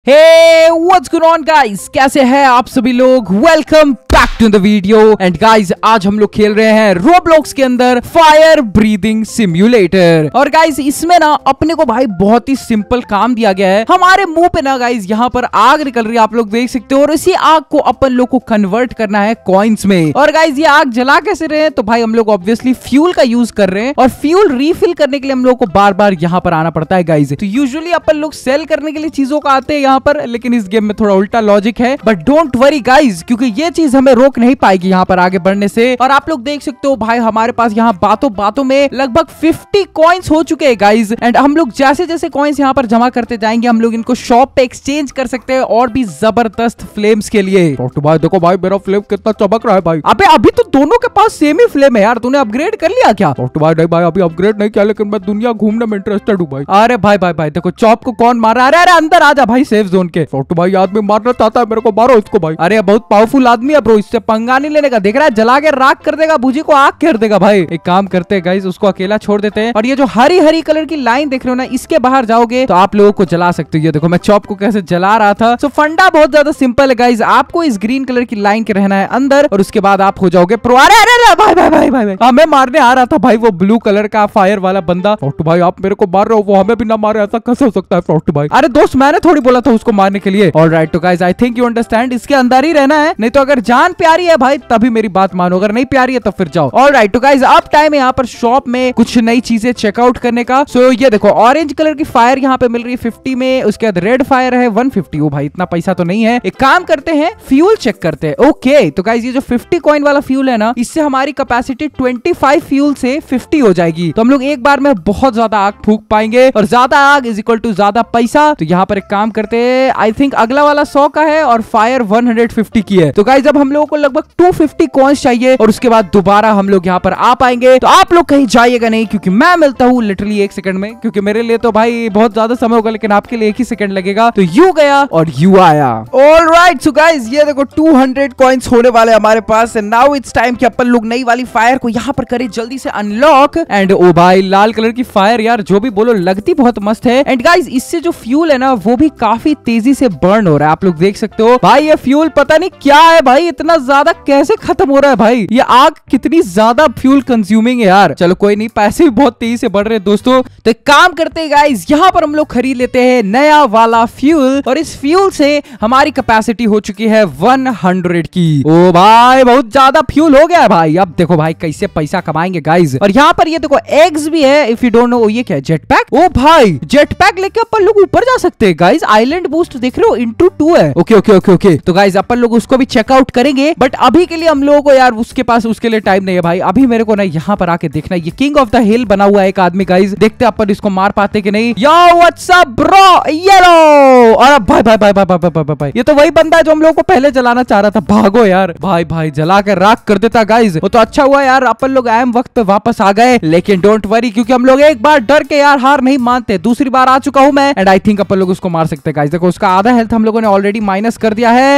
Hey, what's going on guys? कैसे हैं आप सभी लोग? Welcome back to the video and guys आज हम लोग खेल रहे हैं रोब्लॉक्स के अंदर फायर ब्रीदिंग सिम्युलेटर। और गाइज इसमें ना अपने को भाई बहुत ही सिंपल काम दिया गया है। हमारे मुंह पे ना गाइज यहाँ पर आग निकल रही है, आप लोग देख सकते हो, और इसी आग को अपन लोग को कन्वर्ट करना है कॉइन्स में। और गाइज ये आग जला कैसे रहे हैं? तो भाई हम लोग ऑब्वियसली फ्यूल का यूज कर रहे हैं और फ्यूल रिफिल करने के लिए हम लोग को बार बार यहाँ पर आना पड़ता है गाइज। तो यूजुअली अपन लोग सेल करने के लिए चीजों का आते हैं यहाँ पर, लेकिन इस गेम में थोड़ा उल्टा लॉजिक है। बट डोंट वरी गाइज, क्योंकि ये चीज हमें रोक नहीं पाएगी यहाँ पर आगे बढ़ने से। और आप लोग देख सकते हो भाई हमारे पास यहाँ बातों बातों में लगभग 50 कॉइन्स हो चुके हैं गाइज। एंड हम लोग जैसे जैसे कॉइन्स यहाँ पर जमा करते जाएंगे हम लोग इनको शॉप पे एक्सचेंज कर सकते हैं और भी जबरदस्त फ्लेम्स के लिए। तो भाई देखो भाई मेरा फ्लेम कितना चमक रहा है भाई। अबे अभी तो दोनों के पास सेम ही फ्लेम है यार, तूने अपग्रेड कर लिया क्या? तो भाई भाई अभी अपग्रेड नहीं किया, लेकिन मैं दुनिया घूमने में इंटरेस्टेड हूँ भाई। अरे भाई भाई भाई देखो चॉप को कौन मार रहा है? अरे अंदर आ जा भाई सेफ जोन के। तो भाई आदमी मारना चाहता है मेरे को, मारो इसको भाई। अरे बहुत पावरफुल आदमी है ब्रो, इससे पंगा नहीं लेने का। देख रहा है जला के राख कर देगा, भुजी को आग कर देगा भाई। एक काम करते हैं गाइस, उसको अकेला छोड़ देते हैं। और ये जो हरी हरी कलर की लाइन देख रहे हो ना, इसके बाहर जाओगे तो आप लोगों को जला सकते हो। ये देखो मैं चॉप को कैसे जला रहा था। सो फंडा बहुत ज्यादा सिंपल है गाइस, आपको इस ग्रीन कलर की लाइन के रहना है अंदर और उसके बाद आप हो जाओगे प्रो। अरे अरे भाई भाई भाई भाई हमें मारने आ रहा था भाई वो ब्लू कलर का फायर वाला बंदा। तो भाई आप मेरे को मार रहे हो, वो हमें भी ना मारे, ऐसा कैसे हो सकता है भाई? अरे दोस्त मैंने थोड़ी बोला था उसको मारने के लिए। ऑलराइट तो guys I think you understand, इसके अंदर ही रहना है, नहीं तो अगर जान प्यारी है भाई तभी मेरी बात मानो, अगर नहीं प्यारी है तो फिर जाओ। ऑलराइट तो गाइस अब टाइम है यहाँ पर शॉप में कुछ नई चीजें चेकआउट करने का। सो ये देखो ऑरेंज कलर की फायर यहाँ पे मिल रही है 50 में, उसके बाद रेड फायर है 150। ओ भाई इतना पैसा तो नहीं है। एक काम करते हैं फ्यूल चेक करते हैं। ओके तो गाइस ये जो 50 कॉइन वाला फ्यूल है ना, इससे हमारी कैपेसिटी 25 फ्यूल से 50 हो जाएगी। तो हम लोग एक बार में बहुत ज्यादा आग फूक पाएंगे, और ज्यादा आग इज इक्वल टू ज्यादा पैसा। तो यहाँ पर एक काम करते हैं, आई थिंक अगला वाला 100 का है और फायर 150 की है। तो गाइस अब हम लोगों को लगभग 250 कॉइन्स चाहिए और उसके बाद दोबारा हम लोग यहाँ पर आ पाएंगे। तो आप लोग कहीं जाइएगा नहीं, क्योंकि मैं मिलता हूँ लिटरली 1 सेकंड में, क्योंकि मेरे लिए तो भाई बहुत ज्यादा समय होगा, लेकिन आपके लिए 1 ही सेकंड लगेगा। तो यू गया और यू आया। ऑलराइट सो गाइस ये देखो 200 कॉइन्स होने वाले हमारे पास। नाउ इट्स टाइम कि अपन लोग नई वाली फायर को यहाँ पर करें जल्दी से अनलॉक। एंड ओ भाई लाल कलर की फायर यार जो भी बोलो लगती बहुत मस्त है। एंड गाइस इससे जो फ्यूल है ना वो भी काफी तेजी से बर्न हो रहा है, आप लोग देख सकते हो भाई। ये फ्यूल पता नहीं क्या है भाई, इतना ज्यादा कैसे खत्म हो रहा है भाई? ये आग कितनी ज्यादा फ्यूल कंज्यूमिंग है यार। चलो कोई नहीं, पैसे भी बहुत तेजी से बढ़ रहे हैं दोस्तों। तो एक काम करते हैं गाइस, यहाँ पर हम लोग खरीद लेते हैं नया वाला फ्यूल, और इस फ्यूल से हमारी कैपेसिटी हो चुकी है 100 की। ओ भाई बहुत ज्यादा फ्यूल हो गया है भाई। अब देखो भाई कैसे पैसा कमाएंगे गाइस। और यहाँ पर ये देखो एग्स भी है, इफ यू डोंट नो। ये क्या है? Jet pack. ओ भाई जेट पैक लेके अपन लोग ऊपर जा सकते हैं गाइस। आइलैंड बूस्ट देख रहे हो ×2 है। ओके ओके ओके ओके तो गाइस अपन लोग उसको भी चेकआउट करेंगे, बट अभी के लिए हम लोगों को यार उसके पास उसके लिए टाइम नहीं है भाई। अभी मेरे को ना यहाँ पर आके देखना है, ये किंग ऑफ द हिल बना हुआ है एक आदमी गाइस, देखते अपन इसको मार पाते कि नहीं। Yo what's up bro, yellow. और भाई भाई भाई भाई भाई भाई भाई ये तो वही बंदा है जो हम लोगों को पहले जलाना चाह रहा था। भागो यार भाई भाई, जला के राख कर देता गाइस। वो तो अच्छा हुआ यार अपन लोग आयम वक्त पे वापस आ गए, लेकिन डोंट वरी, क्योंकि हम लोग एक बार डर के यार हार नहीं मानते। दूसरी बार आ चुका हूं मैं, एंड आई थिंक अपन लोग उसको मार सकते हैं गाइस। देखो उसका आधा हेल्थ हम लोगों ने ऑलरेडी माइनस कर दिया है।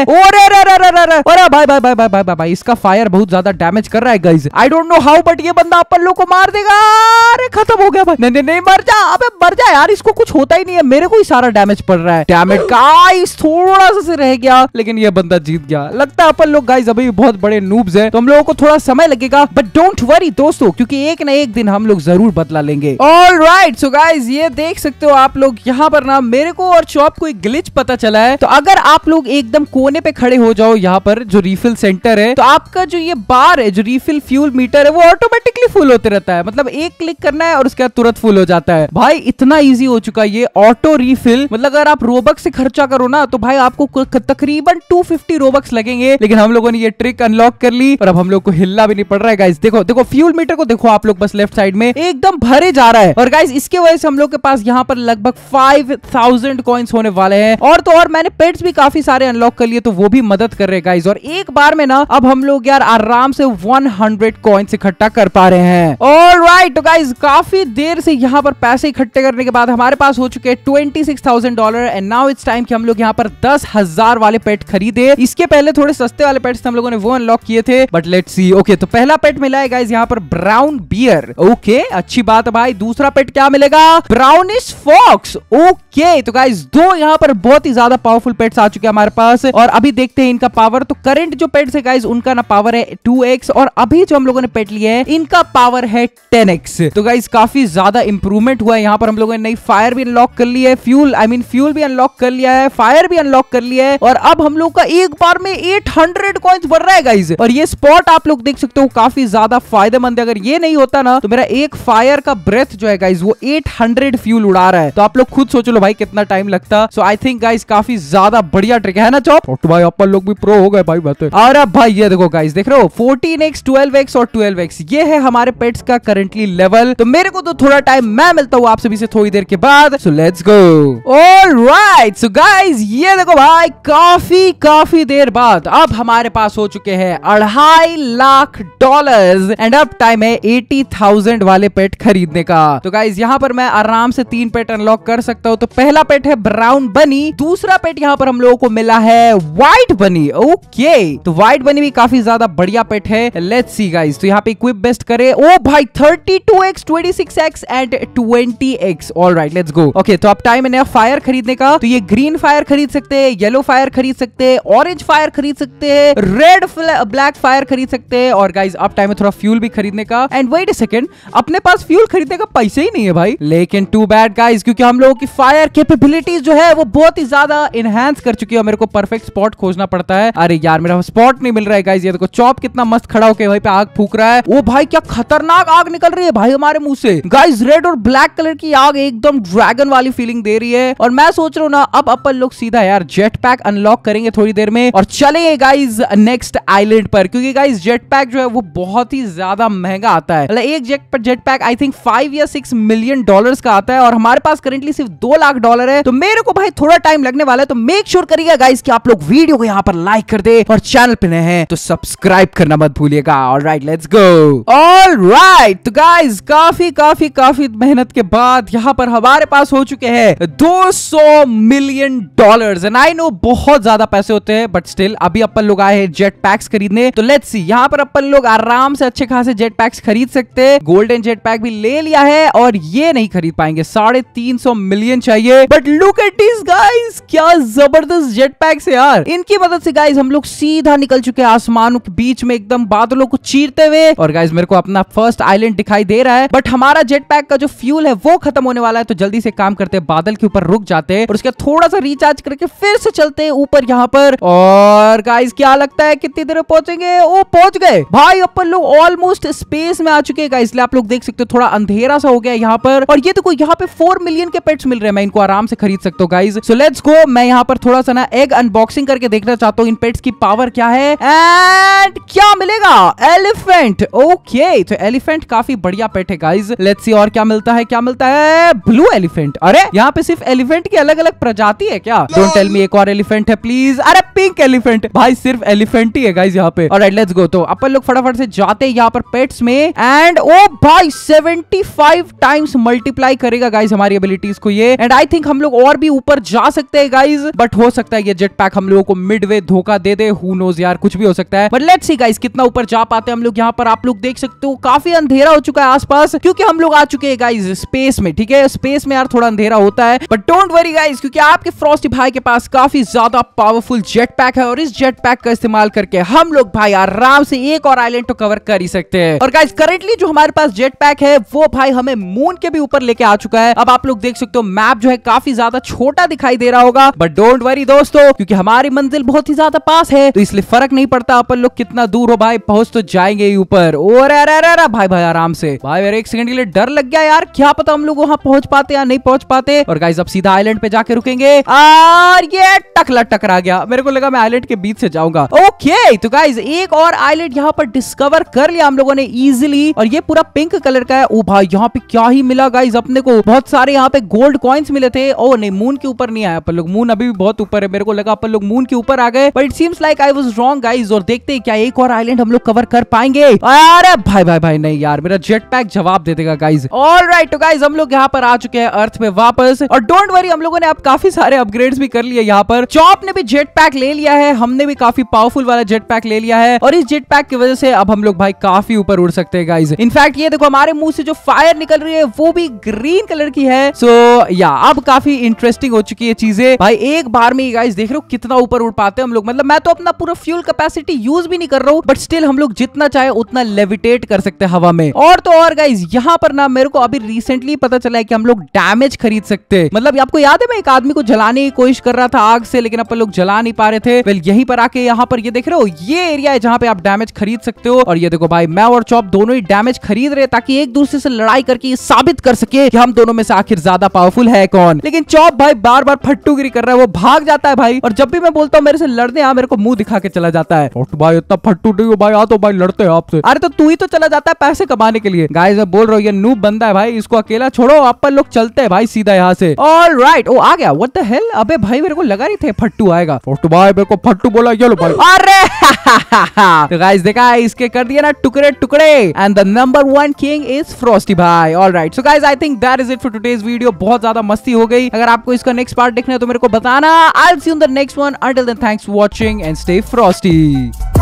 अरे भाई भाई भाई भाई भाई भाई इसका फायर बहुत ज्यादा डैमेज कर रहा है guys. I don't know how, but ये बंदा अपन लोग को मार देगा। अरे खत्म हो गया भाई। नहीं नहीं नहीं मर जा, अबे मर जा यार, इसको कुछ होता ही नहीं है, मेरे को ही सारा डैमेज पड़ रहा है। डैमेज गाइस थोड़ा सा से रह गया, लेकिन ये बंदा जीत गया। लगता है अपन लोग गाइस अभी बहुत बड़े नूब्स हैं, तो हम लोगों को थोड़ा समय लगेगा, बट डोंट वरी दोस्तों, क्योंकि एक ना एक दिन हम लोग जरूर बदला लेंगे। ऑलराइट सो गाइस ये देख सकते हो आप लोग यहाँ पर ना, मेरे को और चॉप को एक ग्लिच पता चला है। तो अगर आप लोग एकदम कोने पे खड़े हो जाओ यहाँ पर जो रिफिल सेंटर है, तो आपका जो ये बार है जो रिफिल फ्यूल मीटर है वो ऑटोमेटिकली फुल होते रहता है। मतलब एक क्लिक करना है और उसके बाद तुरंत फुल हो जाता है भाई। इतना इजी हो चुका है ये ऑटो रिफिल। मतलब अगर आप रोबक्स से खर्चा करो ना तो भाई आपको तकरीबन 250 रोबक्स लगेंगे, लेकिन हम लोगों ने ये ट्रिक अनलॉक कर ली और अब हम लोग को हिलना भी नहीं पड़ रहा है गाइस। देखो देखो फ्यूल मीटर को देखो आप लोग, बस लेफ्ट साइड में एकदम भरे जा रहा है। और गाइस इसके वजह से हम लोग के पास यहाँ पर लगभग 5000 कॉइन्स होने वाले हैं। और तो और मैंने पेट्स भी काफी सारे अनलॉक कर लिए, तो वो भी मदद कर रहे हैं गाइस। और एक बार में ना अब हम लोग यार आराम से 100 कॉइन्स इकट्ठा कर पा रहे हैं। ऑलराइट तो गाइस काफी देर से यहाँ पर पैसे इकट्ठे करने के बाद हमारे पास हो चुके हैं $26,000 एंड नाउ इट्स टाइम कि हम लोग यहाँ पर 10,000 वाले पेट खरीदे। इसके पहले थोड़े सस्ते वाले पेट्स हम लोगों ने वो अनलॉक किए थे, बट लेट्स सी। ओके, तो पहला पेट मिला है गाइस यहाँ पर ब्राउन बियर। ओके, अच्छी बात है भाई। दूसरा पेट क्या मिलेगा? Brownish fox. ओके, तो गाइस दो यहाँ पर बहुत ही ज्यादा पावरफुल पेट्स आ चुके हैं हमारे पास, और अभी देखते हैं इनका पावर। तो करंट जो पेट्स है गाइस उनका ना पावर है 2x, और अभी जो हम लोगों ने पेट लिए हैं इनका पावर है 10x। तो गाइस काफी ज्यादा इंप्रूवमेंट हुआ है। यहाँ पर हम लोगों ने नई फायर भी अनलॉक कर ली है, फ्यूल भी अनलॉक कर लिया है, फायर भी अनलॉक कर लिया है, और अब हम लोग का एक बार में 800 कॉइंस बढ़ रहा है गाइस। और ये स्पॉट आप लोग देख सकते हो काफी ज्यादा फायदेमंद है। अगर ये नहीं होता ना तो मेरा एक फायर का ब्रेथ जो है गाइस वो 800 फ्यूल उड़ा रहा है। तो आप लोग खुद सोच लो भाई कितना टाइम लगता। सो आई थिंक गाइस काफी ज्यादा बढ़िया ट्रिक है ना चॉप? तो भाई अपन लोग भी प्रो हो गए भाई बात है। और अब भाई ये देखो गाइस, देख रहे हो 14x 12x और 12x, ये है हमारे पेट्स का करंटली लेवल। तो मेरे को तो थोड़ा टाइम, मैं मिलता हूँ आप सभी से थोड़ी देर के बाद। So let's go. Alright, so guys ये देखो भाई काफी देर बाद अब हमारे पास हो चुके हैं $2.5 लाख, एंड अब टाइम है 80,000 वाले पेट खरीदने का। तो गाइस यहाँ पर मैं आराम से 3 पेट अनलॉक कर सकता हूँ। तो पहला पेट है ब्राउन बनी, दूसरा पेट यहाँ पर हम लोगों को मिला है व्हाइट बनी। ओके, तो व्हाइट बनी भी काफी ज्यादा बढ़िया पेट है। लेट्स सी गाइस, तो यहाँ पे इक्विप बेस्ट करे। ओ भाई 32x 26x and 20x। Alright, let's go. Okay, तो अब टाइम है नया फायर खरीदने का। तो ये ग्रीन फायर खरीद सकते हैं, येलो फायर खरीद सकते हैं, ऑरेंज फायर खरीद सकते हैं, रेड ब्लैक फायर खरीद सकते हैं, और गाइस अब टाइम है थोड़ा फ्यूल भी खरीदने का। एंड वेट अ सेकंड, अपने पास फ्यूल खरीदने का पैसे ही नहीं है भाई। लेकिन टू बैड गाइस, क्योंकि हम लोगों की फायर कैपेबिलिटीज जो है वो बहुत ही ज्यादा इनहैंस कर चुकी है। मेरे को परफेक्ट स्पॉट खोजना पड़ता है। अरे यार मेरा स्पॉट नहीं मिल रहा है गाइस। ये देखो चॉप कितना मस्त खड़ा होकर वहीं पे आग फूक रहा है। ओ भाई क्या खतरनाक आग निकल रही है भाई हमारे मुंह से। गाइस रेड और ब्लैक कलर की आग एकदम ड्रैगन वाली फीलिंग दे रही है। और मैं सोच रहा हूँ ना अब अपन लोग सीधा यार जेट पैक अनलॉक करेंगे थोड़ी देर में, और चलेंगे गाइस नेक्स्ट आइलैंड पर। क्योंकि गाइस जेट पैक जो है वो बहुत ही ज्यादा महंगा आता है। मतलब एक जेट पैक आई थिंक 5 या 6 मिलियन डॉलर्स का आता है, और हमारे पास करेंटली सिर्फ $2 लाख है। तो मेरे को भाई थोड़ा टाइम लगने वाला है। तो मेक श्योर करिएगा गाइस कि आप लोग वीडियो को यहाँ पर लाइक कर दे, और चैनल पे नए हैं तो सब्सक्राइब करना मत भूलिएगा। Alright, let's go. ऑलराइट, तो गाइस काफी मेहनत के बाद यहाँ पर हमारे पास हो चुके हैं $200 मिलियन। एंड आई नो बहुत ज्यादा पैसे होते हैं, बट स्टिल अभी अपन लोग आए हैं जेट पैक्स खरीदने। तो लेट्स सी, यहाँ पर अपन लोग आराम से अच्छे खासे जेट पैक्स खरीद सकते हैं। गोल्डन जेट पैक भी ले लिया है, और ये नहीं खरीद पाएंगे, 350 मिलियन चाहिए। But look at this guys, क्या जबरदस्त जेट पैक्स है यार। इनकी मदद से गाइस हम लोग सीधा निकल चुके हैं आसमानों के बीच में, एकदम बादलों को चीरते हुए। और गाइस मेरे को अपना फर्स्ट आइलैंड दिखाई दे रहा है, बट हमारा जेट पैक का जो फ्यूल है वो खत्म होने वाला है। तो जल्दी से काम करते हैं, बादल के ऊपर रुक जाते हैं, और उसके थोड़ा सा रिचार्ज करके फिर से चलते हैं ऊपर यहाँ पर। और गाइस क्या लगता है कितनी देर में पहुंचेंगे? ओ पहुंच गए भाई, अपन लोग ऑलमोस्ट स्पेस में आ चुके हैं गाइस। इसलिए आप लोग देख सकते हो थोड़ा अंधेरा सा हो गया यहाँ पर। और ये देखो यहाँ पे 4 मिलियन के पेट्स मिल रहे हैं, मैं इनको आराम से खरीद सकता हूँ गाइस। सो लेट्स गो। मैं यहाँ पर थोड़ा सा ना एग अनबॉक्सिंग करके देखना चाहता हूँ इन पेट्स की पावर क्या है। एंड क्या मिलेगा? एलिफेंट। ओके, तो एलिफेंट काफी बढ़िया पेट है गाइस। लेट्स सी और क्या मिलता है। क्या मिलता है? Blue elephant. अरे यहाँ पे सिर्फ एलिफेंट की अलग अलग प्रजाति है क्या? डोंट टेल मी एक और एलिफेंट है प्लीज। अरे पिंक एलिफेंट। भाई सिर्फ एलिफेंट ही है गाइस यहाँ पे। Alright, let's go. तो अपन लोग फटाफट से जाते हैं यहाँ पर पेट्स में। एंड ओ भाई 75 टाइम्स मल्टीप्लाई करेगा गाइस हमारी एबिलिटीज को ये। एंड आई थिंक हम लोग और भी ऊपर जा सकते हैं गाइस, बट हो सकता है ये जेट पैक हम लोगों को मिडवे धोखा दे दे। हु नोज यार, कुछ भी हो सकता है। बट लेट्स सी गाइस कितना ऊपर जा पाते हैं हम लोग। यहाँ पर आप लोग देख सकते हो काफी अंधेरा हो चुका है आसपास, क्योंकि हम लोग आ चुके हैं गाइस स्पेस में। ठीक है, स्पेस में यार थोड़ा अंधेरा होता है, बट डोंट वरी गाइस, क्योंकि आपके फ्रॉस्टी भाई के पास काफी ज्यादा पावरफुल जेट पैक है, और इस जेट पैक का इस्तेमाल करके हम लोग भाई आराम से एक और आइलैंड तो कवर कर ही सकते हैं। और गाइस करेंटली जो हमारे पास जेट पैक है वो भाई हमें मून के भी ऊपर लेके आ चुका है। अब आप लोग देख सकते हो मैप जो है काफी ज्यादा छोटा दिखाई दे रहा होगा, बट डोंट वरी दोस्तों, क्योंकि हमारी मंजिल बहुत ही ज्यादा पास है, तो इसलिए फर्क नहीं पड़ता अपन लोग कितना दूर हो भाई, पहुंच तो जाएंगे ही ऊपर। और अरे भाई आराम से भाई। यार एक सेकंड के लिए डर लग गया यार, क्या पता हम लोग वहां पहुंच पाते या नहीं पहुंच पाते। और गाइस अब सीधा आइलैंड पे जाके रुकेंगे, और ये टकला टकरा गया। मेरे को लगा मैं आइलैंड के बीच से जाऊंगा। ओके तो गाइस एक और आइलैंड यहाँ पर डिस्कवर कर लिया हम लोगों ने इजीली, और ये पूरा पिंक कलर का है। ओ भाई यहाँ पे क्या ही मिला गाइस अपने को, बहुत सारे यहाँ पे गोल्ड कॉइन्स मिले थे। ओ नहीं, मून के ऊपर नहीं आया अपन लोग, मून अभी भी बहुत ऊपर है। मेरे को लगा अपन लोग मून के ऊपर आ गए, but it seems like I was wrong guys. और देखते हैं क्या एक और आइलैंड हम लोग कवर कर पाएंगे। अरे भाई भाई भाई नहीं यार, मेरा जेट पैक जवाब दे देगा गाइस। ऑलराइट तो गाइस हम लोग यहाँ पर आ चुके हैं अर्थ पे वापस, और डोंट वरी हम लोगों ने अब काफी सारे अपग्रेड्स भी कर लिए। यहाँ पर चॉप ने भी जेट पैक ले लिया है, हमने भी काफी पावरफुल वाला जेट पैक ले लिया है, और इस जेट पैक की वजह से अब हम लोग भाई काफी ऊपर उड़ सकते हैं गाइस। इनफैक्ट ये देखो हमारे मुंह से जो फायर निकल रही है वो भी ग्रीन कलर की है। सो या अब काफी इंटरेस्टिंग हो चुकी है चीजें भाई। एक बार में गाइस देख रहे हो कितना ऊपर उड़ पाते हैं हम लोग। मतलब मैं तो अपना पूरा फ्यूल कैपेसिटी यूज भी नहीं कर रहा हूँ, बट स्टिल हम लोग जितना चाहे उतना लेविटेट कर सकते हैं हवा में। और तो और गाइस यहाँ पर ना मेरे को अभी रिसेंटली पता चला है कि हम लोग डैमेज खरीद सकते हैं। मतलब आपको याद है मैं एक आदमी को जलाने की कोशिश कर रहा था आग से, लेकिन अपन लोग जला नहीं पा रहे थे। वेल यहीं पर आके यहाँ पर ये देख रहे हो ये एरिया है जहाँ पे आप डैमेज खरीद सकते हो। और ये देखो भाई मैं और चॉप दोनों ही डैमेज खरीद रहे ताकि एक दूसरे से लड़ाई करके साबित कर सके कि हम दोनों में से आखिर ज्यादा पावरफुल है कौन। लेकिन चॉप भाई बार बार फट्टूगिरी कर रहा है, वो भाग जाता है भाई, और जब भी मैं बोलता हूँ मेरे से लड़ने आ, मेरे को मुंह दिखा के चला जाता है। भाई इतना फट्टू नहीं हो भाई, आ तो भाई लड़ते हैं आपसे। अरे तो तू ही तो चला जाता है पैसे कमाने के लिए। गाइस मैं बोल रहा हूँ ये नूब बंदा है भाई, इसको अकेला छोड़ो, अपन लोग चलते हैं भाई सीधा यहाँ से। ऑलराइट ओ आ गया। व्हाट द हेल, अबे भाई मेरे को लगा नहीं थे फट्टू आएगा। भाई मेरे को फट्टू बोला, ये लो भाई। अरे तो गाइस देखा इसके कर दिया ना टुकड़े टुकड़े, and the number 1 king is Frosty भाई। Alright so guys I think that is it for today's video. बहुत ज्यादा मस्ती हो गई। अगर आपको इसका नेक्स्ट पार्ट देखना है तो मेरे को बताना। I will see you in the next one. Until then thanks for watching and stay Frosty.